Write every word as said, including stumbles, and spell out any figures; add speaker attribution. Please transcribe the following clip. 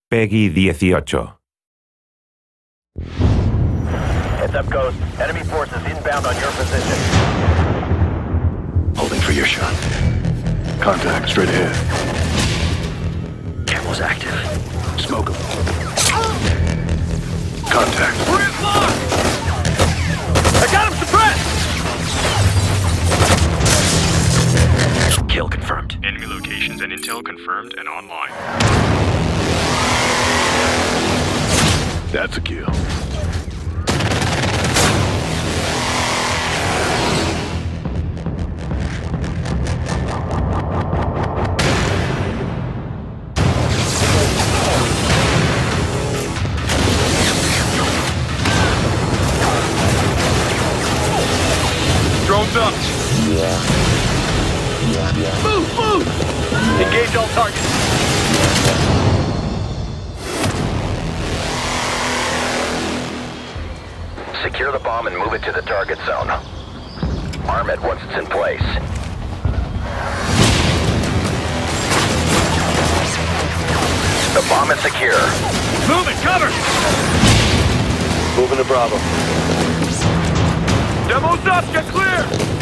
Speaker 1: Peggy dieciocho.
Speaker 2: Heads up, Ghost. Enemy forces inbound on your position.
Speaker 3: Holding for your shot. Contact, straight ahead.
Speaker 2: Camel's active.
Speaker 3: Smoke him. Contact.
Speaker 2: We're in block! I got him suppressed! Kill confirmed.
Speaker 4: Enemy locations and intel confirmed and online.
Speaker 3: That's a kill.
Speaker 4: Drones up!
Speaker 2: Move, move! Engage all targets. Secure the bomb and move it to the target zone. Arm it once it's in place. The bomb is secure.
Speaker 4: Move it! Cover!
Speaker 2: Moving to Bravo.
Speaker 4: Demo's up! Get clear!